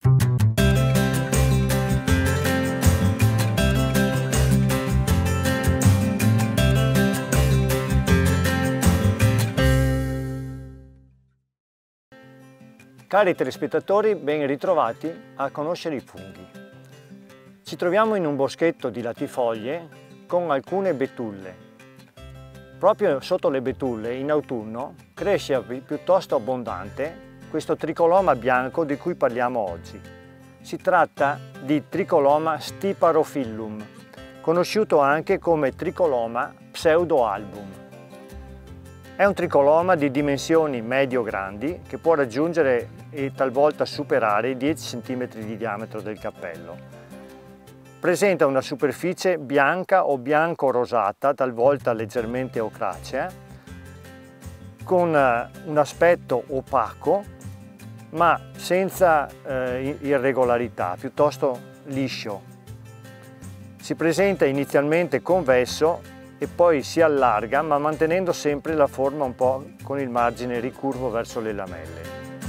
Cari telespettatori, ben ritrovati a conoscere i funghi. Ci troviamo in un boschetto di latifoglie con alcune betulle. Proprio sotto le betulle, in autunno, cresce piuttosto abbondante questo tricoloma bianco di cui parliamo oggi. Si tratta di Tricoloma stiparophyllum, conosciuto anche come Tricoloma pseudoalbum. È un tricoloma di dimensioni medio-grandi che può raggiungere e talvolta superare i 10 cm di diametro del cappello. Presenta una superficie bianca o bianco-rosata, talvolta leggermente ocracea, con un aspetto opaco ma senza irregolarità, piuttosto liscio. Si presenta inizialmente convesso e poi si allarga, ma mantenendo sempre la forma un po' con il margine ricurvo verso le lamelle.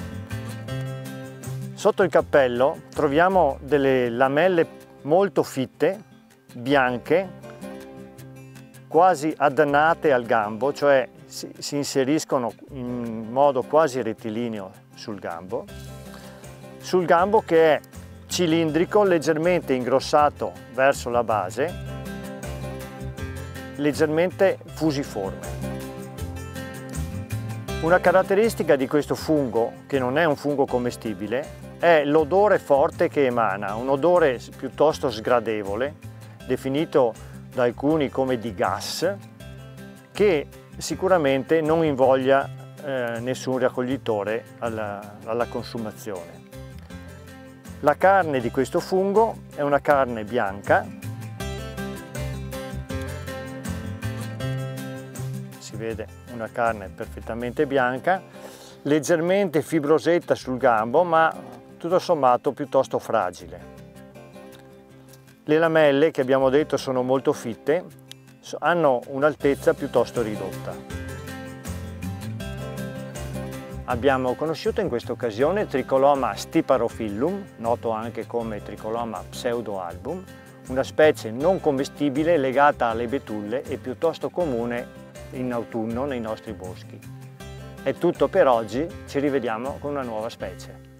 Sotto il cappello troviamo delle lamelle molto fitte, bianche, quasi addannate al gambo, cioè si inseriscono in modo quasi rettilineo sul gambo che è cilindrico, leggermente ingrossato verso la base, leggermente fusiforme. Una caratteristica di questo fungo, che non è un fungo commestibile, è l'odore forte che emana, un odore piuttosto sgradevole, definito da alcuni come di gas, che sicuramente non invoglia nessun raccoglitore alla consumazione. La carne di questo fungo è una carne bianca, si vede una carne perfettamente bianca, leggermente fibrosetta sul gambo, ma tutto sommato piuttosto fragile. Le lamelle, che abbiamo detto sono molto fitte, hanno un'altezza piuttosto ridotta. Abbiamo conosciuto in questa occasione Tricoloma stiparophyllum, noto anche come Tricoloma pseudoalbum, una specie non commestibile legata alle betulle e piuttosto comune in autunno nei nostri boschi. È tutto per oggi, ci rivediamo con una nuova specie.